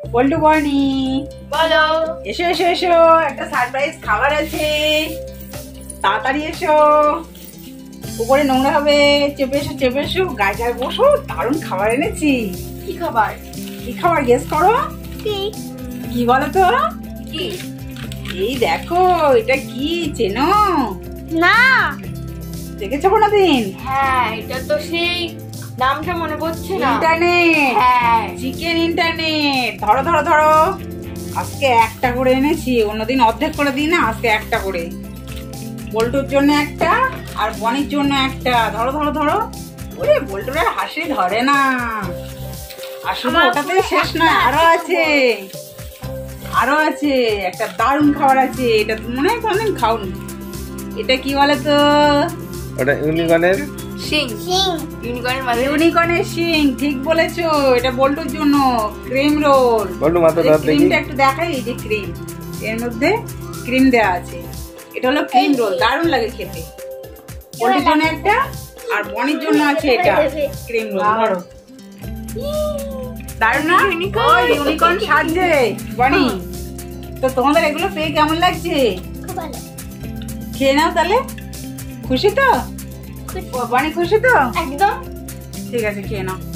বল্টু বনি বলো। এসো এসো এসো, একটা সারপ্রাইজ খাবার আছে, তাড়াতাড়ি এসো। উপরে নোংরা হবে, চেপে এসো চেপে এসো, গায়ে গায়ে বসো। দারুণ খাবার এনেছি। কি খাবার? কি খাবার গেস করো? কি বলো তো? কি? এই দেখো, এটা কি চেনো? না। দেখেছো কোনোদিন? হ্যাঁ, এটা তো সেই নামটা মনে পড়ছে না। ইন্টারনেট। হ্যাঁ, চিকেন ইন্টারনেট। ধরো ধরো ধরো, আজকে একটা করে এনেছি, অন্যদিন অর্ধেক করে দিই না, আজকে একটা করে। বল্টুর জন্য একটা আর বনির জন্য একটা। ধরো ধরো ধরো। ওরে বল্টুর আর হাসি ধরে না। আর শুধু ওটাতে শেষ নয়, আরো আছে, আরো আছে। একটা দারুণ খাবার আছে, এটা মনে হয় কোনদিন খাওনি। এটা কি বলে তো? ওটা ইউনিকর্নের শিং। ইউনিকর্নের মাঝে ইউনিকর্নের শিং। ঠিক বলেছো, এটা বল্টুর জন্য। Cream roll. বল্টু মাথা ধর দেখি। ক্রিমটা একটু দেখাই, এই যে ক্রিম, এর মধ্যে ক্রিম দেওয়া আছে। এটা হলো ক্রিম রোল, দারুণ লাগে খেতে। বল্টুর জন্য একটা আর বনির জন্য আছে এটা ক্রিম রোল। ধরো, দারুণ না? ইউনিকর্ন সাজছে বনি। তো তোমাদের এগুলো পেয়ে কেমন লাগছে? খুব ভালো। খেয়ে নাও তাহলে। খুশি তো? বনি খুশি তো? একদম। ঠিক আছে, খেয়ে নাও।